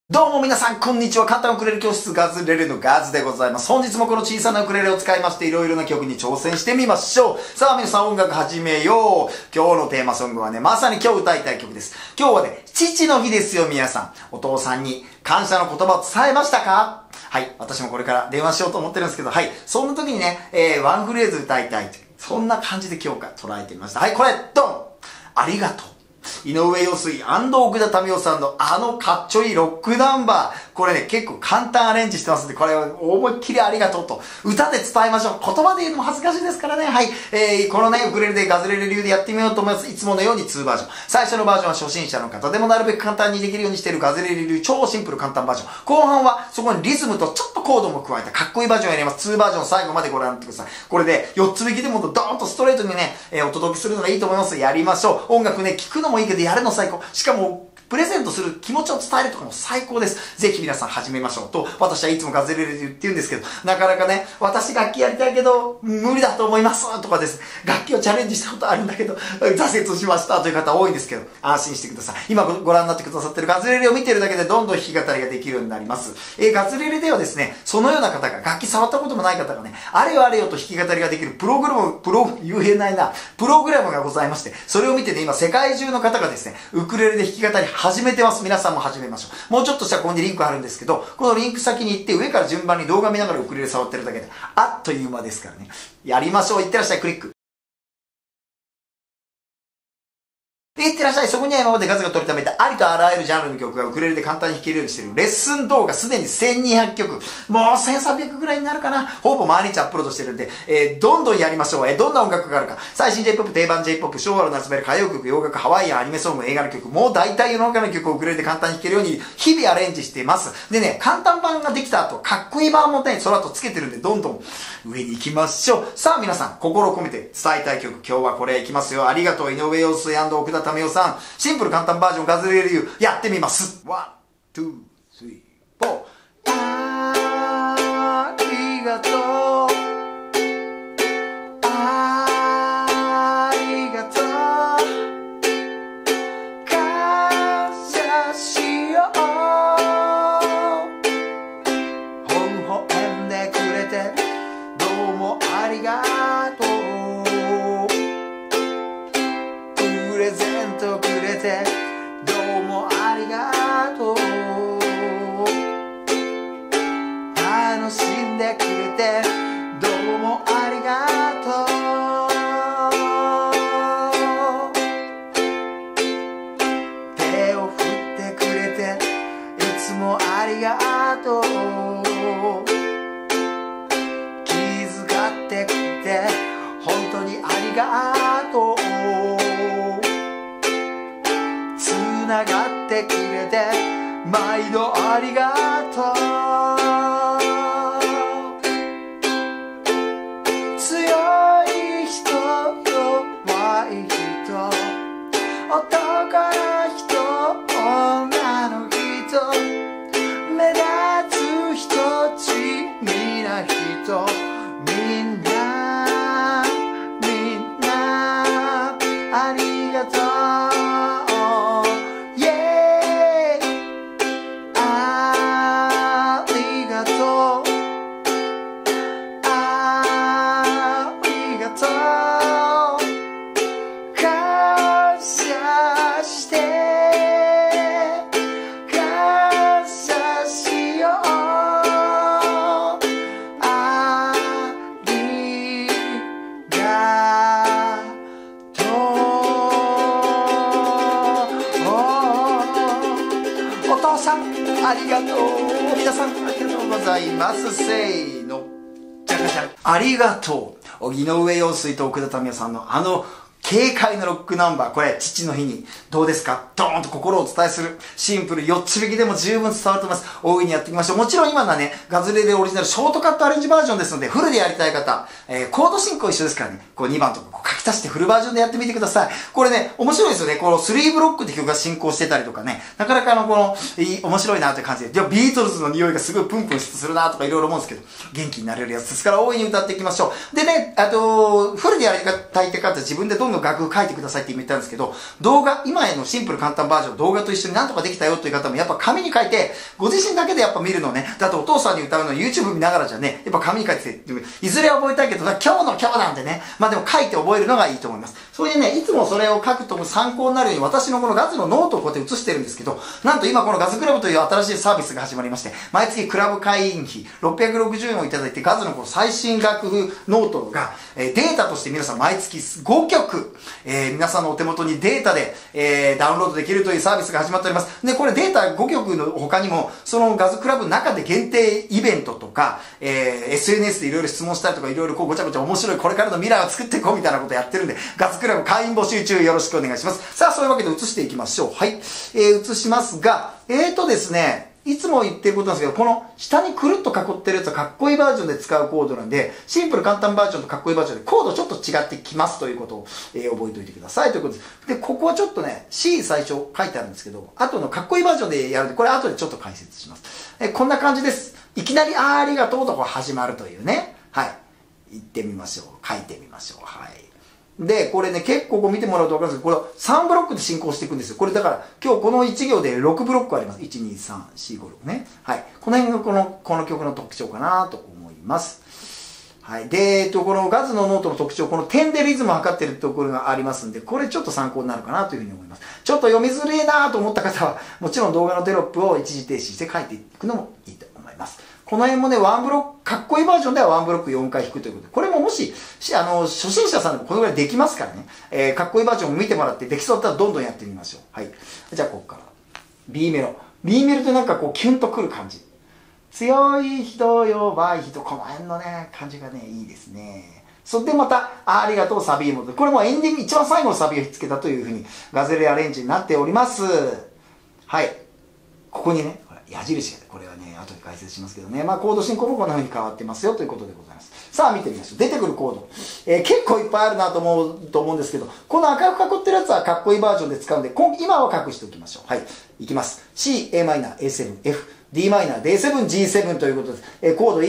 どうも皆さん、こんにちは。簡単ウクレレ教室ガズレレのガズでございます。本日もこの小さなウクレレを使いまして、いろいろな曲に挑戦してみましょう。さあ皆さん、音楽始めよう。今日のテーマソングはね、まさに今日歌いたい曲です。今日はね、父の日ですよ、皆さん。お父さんに感謝の言葉を伝えましたか？はい。私もこれから電話しようと思ってるんですけど、はい。そんな時にね、ワンフレーズ歌いたいという。そんな感じで今日から捉えてみました。はい、これ、ドン！ありがとう。井上陽水&奥田民生さんのあのかっちょいいロックナンバー。これね、結構簡単アレンジしてますんで、これを思いっきりありがとうと歌で伝えましょう。言葉で言うのも恥ずかしいですからね。はい。このね、ウクレレでガズレレ流でやってみようと思います。いつものように2バージョン。最初のバージョンは初心者の方でもなるべく簡単にできるようにしているガズレレ流超シンプル簡単バージョン。後半はそこにリズムとちょっとコードも加えたかっこいいバージョンをやります。2バージョン最後までご覧になってください。これで4つ引きでもドーンとストレートにね、お届けするのがいいと思います。やりましょう。音楽ね、聴くのもいいけどやるの最高。しかも、プレゼントする気持ちを伝えるとかも最高です。ぜひ皆さん始めましょうと、私はいつもガズレレで言ってるんですけど、なかなかね、私楽器やりたいけど、無理だと思いますとかです。楽器をチャレンジしたことあるんだけど、挫折しましたという方多いんですけど、安心してください。今ご覧になってくださってるガズレレを見てるだけでどんどん弾き語りができるようになります。ガズレレではですね、そのような方が、楽器触ったこともない方がね、あれよあれよと弾き語りができるプログラムがございまして、それを見てね、今世界中の方がですね、ウクレレで弾き語り始めてます。皆さんも始めましょう。もうちょっとしたらここにリンクあるんですけど、このリンク先に行って上から順番に動画見ながらウクレレ触ってるだけで、あっという間ですからね。やりましょう。いってらっしゃい。クリック。いってらっしゃい。そこには今までガズが取りためたありとあらゆるジャンルの曲がウクレレで簡単に弾けるようにしているレッスン動画すでに1200曲。もう1300ぐらいになるかな。ほぼ毎日アップロードしてるんで、どんどんやりましょう。どんな音楽があるか。最新 J-POP、定番 J-POP、昭和の夏メル、歌謡曲、洋楽、ハワイアン、アニメソング、映画の曲、もう大体世の中の曲をウクレレで簡単に弾けるように日々アレンジしています。でね、簡単版ができた後、かっこいい版もね、その後つけてるんで、どんどん上に行きましょう。さあ皆さん、心を込めて伝えたい曲、今日はこれいきますよ。ありがとう、井上陽水&奥田民生さん。シンプル簡単バージョンガズレレ流やってみます。ワン、ツー、スリー、フォー。ありがとう。ありがとう。感謝しよう。微笑んでくれてどうもありがとう。プレゼントくれてどうもありがとう。楽しんでくれてどうもありがとう。手を振ってくれていつもありがとう。気遣ってくれて本当にありがとう。つながってくれて毎度ありがとう。強い人弱い人男の人女の人目立つ人地味な人みんなありがとう。お父さんありがとう。皆さんありがとうございます。せーの、じゃかじゃん。ありがとう。井上陽水と奥田民生さんのあの軽快なロックナンバー、これ父の日にどうですか？ドーンと心をお伝えするシンプル4つ引きでも十分伝わると思います。大いにやっていきましょう。もちろん今のはね、ガズレレオリジナルショートカットアレンジバージョンですので、フルでやりたい方、コード進行一緒ですからね、こう2番とかこう書き足してフルバージョンでやってみてください。これね、面白いですよね。この3ブロックで曲が進行してたりとかね、なかなか面白いなという感じで、ビートルズの匂いがすごいプンプンするなとかいろいろ思うんですけど、元気になれるやつですから大いに歌っていきましょう。でね、フルでやりたいって方、自分でどんどんの楽譜書いてくださいって言ったんですけど、動画、今へのシンプル簡単バージョン、動画と一緒になんとかできたよという方もやっぱ紙に書いて、ご自身だけでやっぱ見るのね、だとお父さんに歌うの YouTube 見ながらじゃね、やっぱ紙に書いていずれ覚えたいけど、今日の今日なんてね、まあでも書いて覚えるのがいいと思います。それでね、いつもそれを書くと参考になるように私のこのガズのノートをこうやって写してるんですけど、なんと今このガズクラブという新しいサービスが始まりまして、毎月クラブ会員費660円をいただいて、ガズのこの最新楽譜ノートが、データとして皆さん毎月5曲、皆さんのお手元にデータで、ダウンロードできるというサービスが始まっております。で、これデータ5曲の他にも、そのガズクラブの中で限定イベントとか、SNS でいろいろ質問したりとか、いろいろこうごちゃごちゃ面白いこれからの未来を作っていこうみたいなことやってるんで、ガズクラブ会員募集中よろしくお願いします。さあ、そういうわけで移していきましょう。はい。移しますが、ですね、いつも言ってることなんですけど、この下にくるっと囲ってるやつはかっこいいバージョンで使うコードなんで、シンプル簡単バージョンとかっこいいバージョンでコードちょっと違ってきますということを、覚えておいてくださいということです。で、ここはちょっとね、C 最初書いてあるんですけど、後のかっこいいバージョンでやるんで、これ後でちょっと解説します。こんな感じです。いきなりありがとうとこう始まるというね。はい。言ってみましょう。書いてみましょう。はい。で、これね、結構こう見てもらうと分かるんですけど、これ3ブロックで進行していくんですよ。これだから、今日この1行で6ブロックあります。1、2、3、4、5、6ね。はい。この辺がこの曲の特徴かなと思います。はい。で、このガズのノートの特徴、この点でリズムを測ってるところがありますんで、これちょっと参考になるかなというふうに思います。ちょっと読みづれえなと思った方は、もちろん動画のテロップを一時停止して書いていくのもいいと思います。この辺もね、ワンブロック、かっこいいバージョンではワンブロック4回弾くということで、これももし、初心者さんでもこのぐらいできますからね、かっこいいバージョンを見てもらって、できそうだったらどんどんやってみましょう。はい。じゃあ、ここから。B メロ。B メロってなんかこう、キュンとくる感じ。強い人、弱い人、この辺のね、感じがね、いいですね。それでまた、ありがとう、サビも。これもエンディング、一番最後のサビをひっつけたというふうに、ガゼレアレンジになっております。はい。ここにね、矢印が、これはね、後で解説しますけどね。まあ、コード進行もこんな風に変わってますよということでございます。さあ、見てみましょう。出てくるコード。結構いっぱいあるなと思うんですけど、この赤く囲ってるやつはかっこいいバージョンで使うんで、今は隠しておきましょう。はい。いきます。C、a マイナー、A7、F、d マイナー、D7、G7 ということです。コード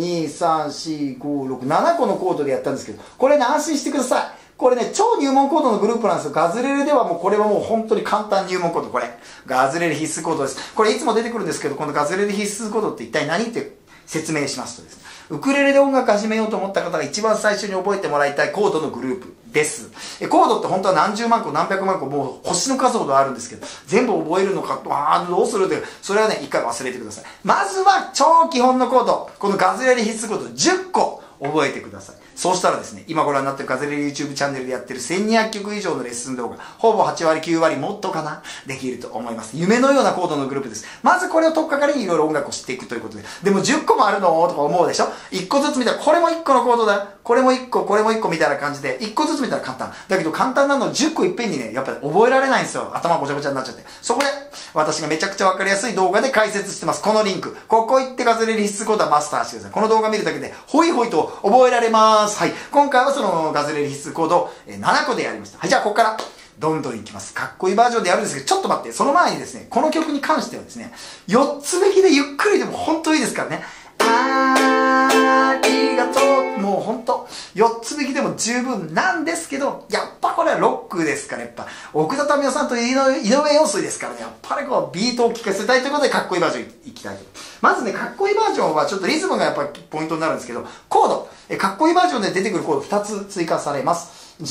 1、2、3、4、5、6、7個のコードでやったんですけど、これね、安心してください。これね、超入門コードのグループなんですよ。ガズレレではもうこれはもう本当に簡単入門コード。これ。ガズレレ必須コードです。これいつも出てくるんですけど、このガズレレ必須コードって一体何って説明しますとですね、ウクレレで音楽始めようと思った方が一番最初に覚えてもらいたいコードのグループです。コードって本当は何十万個何百万個もう星の数ほどあるんですけど、全部覚えるのか、どうするって、それはね、一回忘れてください。まずは超基本のコード、このガズレレ必須コード10個覚えてください。そうしたらですね、今ご覧になってるガズレレ YouTube チャンネルでやってる1200曲以上のレッスン動画、ほぼ8割9割もっとかなできると思います。夢のようなコードのグループです。まずこれを取っかかりにいろいろ音楽を知っていくということで。でも10個もあるのとか思うでしょ ?1 個ずつ見たら、これも1個のコードだよ。これも1個、これも1個みたいな感じで、1個ずつ見たら簡単。だけど簡単なのを10個いっぺんにね、やっぱり覚えられないんですよ。頭ごちゃごちゃになっちゃって。そこで、私がめちゃくちゃわかりやすい動画で解説してます。このリンク。ここ行ってガズレレ必須コードはマスターしてください。この動画見るだけで、ホイホイと覚えられます。はい。今回はそのガズレレ必須コード7個でやりました。はい、じゃあここからどんどんいきます。かっこいいバージョンでやるんですけど、ちょっと待って、その前にですね、この曲に関してはですね、4つ弾きでゆっくりでも本当いいですからね。ありがとう。もう本当4つ弾きでも十分なんですけど、やっぱこれはロックですから、やっぱ奥田民生さんと井上陽水ですからね、やっぱりこうビートを聴かせたいということでかっこいいバージョンいきたいと。まずね、かっこいいバージョンはちょっとリズムがやっぱりポイントになるんですけど、コード、かっこいいバージョンで出てくるコード2つ追加されます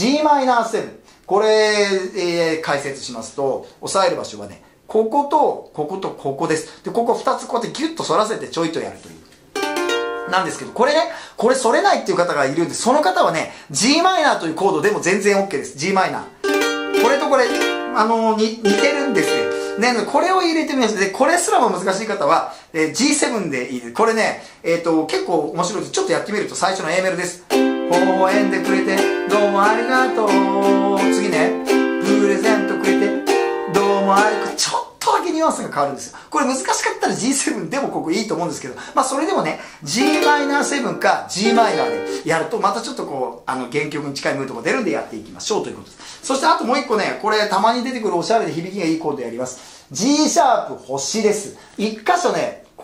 。Gm7。これ、解説しますと、押さえる場所はね、こことこことここです。で、ここ2つこうやってギュッと反らせてちょいとやるという。なんですけど、これね、これ反れないっていう方がいるんで、その方はね、Gm というコードでも全然 OK です。Gm。これとこれ、似てるんですね。ね、これを入れてみます。で、これすらも難しい方は、G7 でいいです。これね、結構面白いです。ちょっとやってみると最初の A メロです。微笑んでくれて、どうもありがとう。次ね、プレゼントくれて、どうもありがとう。ちょっとだけニュアンスが変わるんですよ。これ難しかったら G7 でもここいいと思うんですけど、まあそれでもね、Gm7 か Gm でやると、またちょっとこう、原曲に近いムードが出るんでやっていきましょうということです。そしてあともう一個ね、これたまに出てくるおしゃれで響きがいいコードやります。G シャープ星です。一箇所ね、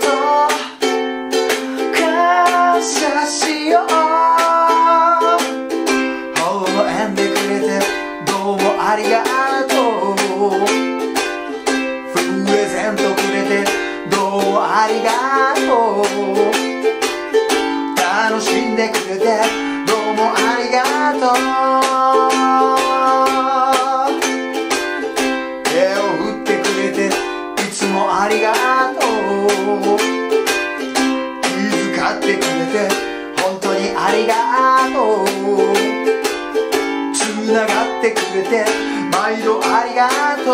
とう感謝しよう。微笑んでくれてどうもありがとう。プレゼントくれてどうもありがとう。楽しんでくれてどうもありがとう。手を振ってくれていつもありがとう。気遣ってくれて本当にありがとう。つながってくれて毎度ありがと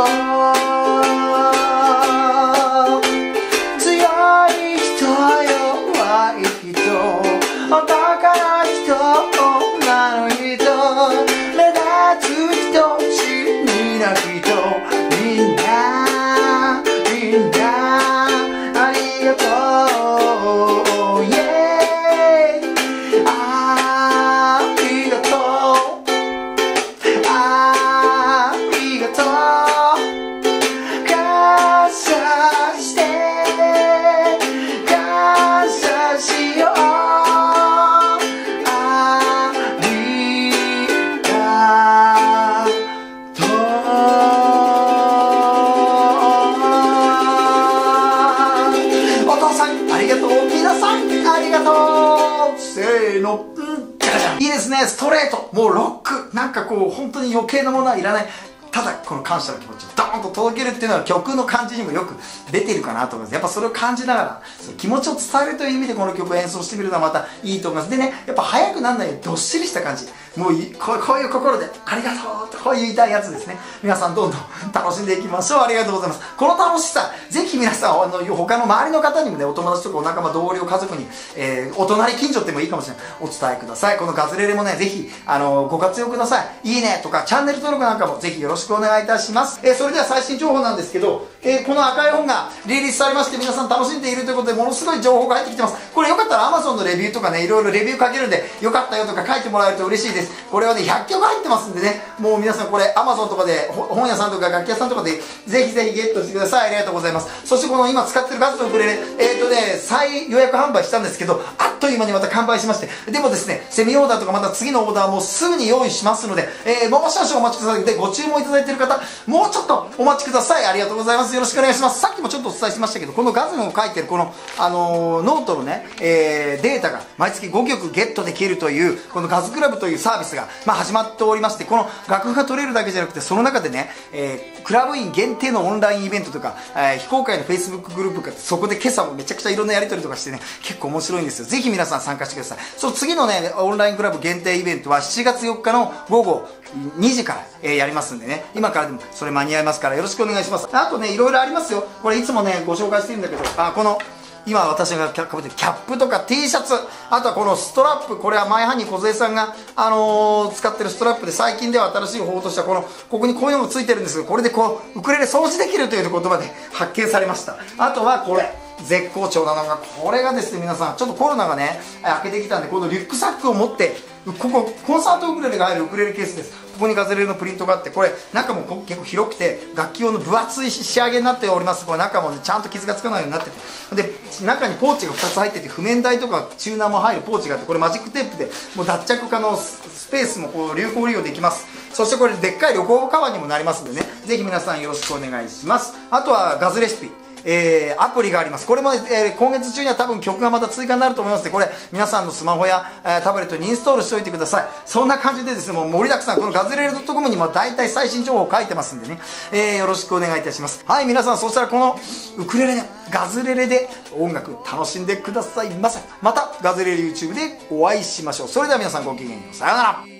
う。強い人弱い人お宝人女の人目立つ人地味な人みんなありがとう、イエーイ。ありがとうありがとう。感謝して感謝しよう。ありがとう。皆さんありがとう。せーの、じゃじゃん。いいですね。ストレート、もうロック、なんかこう本当に余計なものはいらない、ただこの感謝の気持ちをドーンと届けるっていうのは曲の感じにもよく出ているかなと思います。やっぱそれを感じながらその気持ちを伝えるという意味でこの曲を演奏してみるのはまたいいと思います。でね、やっぱ速くならないようにどっしりした感じ、もうこういう心でありがとうとこう言いたいやつですね。皆さんどんどん楽しんでいきましょう。ありがとうございます。この楽しさぜひ皆さん他の周りの方にもね、お友達とかお仲間同僚家族に、お隣近所ってもいいかもしれない、お伝えください。このガズレレもね、ぜひご活用ください。いいねとかチャンネル登録なんかもぜひよろしくお願いいたします。それでは最新情報なんですけど、この赤い本がリリースされまして皆さん楽しんでいるということでものすごい情報が入ってきてます。これよかったら Amazon のレビューとかね、いろいろレビュー書けるんでよかったよとか書いてもらえると嬉しいです。これはね100曲入ってますんでね、もう皆さんこれ Amazon とかで本屋さんとか楽器屋さんとかでぜひぜひゲットしてください。ありがとうございます。そしてこの今使ってるガズのウクレレ再予約販売したんですけど、あっという間にまた完売しまして、でもですねセミオーダーとかまた次のオーダーもすぐに用意しますので、もう少々お待ちください。でご注文いただいている方もうちょっとお待ちください。ありがとうございます。よろしくお願いします。さっきもちょっとお伝えしましたけど、このガズの書いてるこの、ノートのね、データが毎月5曲ゲットできるというこのガズクラブというサービスが、始まっておりまして、この楽譜が取れるだけじゃなくてその中でね、クラブ員限定のオンラインイベントとか、非公開の Facebook グループがそこで今朝もめちゃくちゃいろんなやり取りとかしてね、結構面白いんですよ。ぜひ皆さん参加してください。そう、次のねオンラインクラブ限定イベントは7月4日の午後2時から、やりますんでね、今からでもそれ間に合いますからよろしくお願いします。あとねいろいろありますよ。これいつもねご紹介してるんだけど、この今私がかぶってるキャップとか T シャツ、あとはこのストラップ、これはマイハニー梢さんが、使ってるストラップで、最近では新しい方法としてはここにこういうのもついてるんですけど、これでこうウクレレ掃除できるという言葉で発見されました。あとはこれ絶好調なのがこれがですね、皆さんちょっとコロナがね明けてきたんで、このリュックサックを持ってここコンサートウクレレが入るウクレレケースです。ここにガズレレのプリントがあって、これ中も結構広くて楽器用の分厚い仕上げになっております。これ中もねちゃんと傷がつかないようになってて、で中にポーチが2つ入ってて、譜面台とかチューナーも入るポーチがあって、これマジックテープでもう脱着可能、スペースもこう有効利用できます。そしてこれでっかい旅行カバーにもなりますのでね、ぜひ皆さんよろしくお願いします。あとはガズレシピ、アプリがあります。これも、今月中には多分曲がまた追加になると思いますので、これ皆さんのスマホや、タブレットにインストールしておいてください。そんな感じでですね、もう盛りだくさん、このガズレレ .com にも大体最新情報を書いてますんでね、よろしくお願いいたします。はい、皆さん、そしたらこのウクレレね、ガズレレで音楽楽しんでくださいませ。またガズレレ YouTube でお会いしましょう。それでは皆さんごきげんよう。さようなら。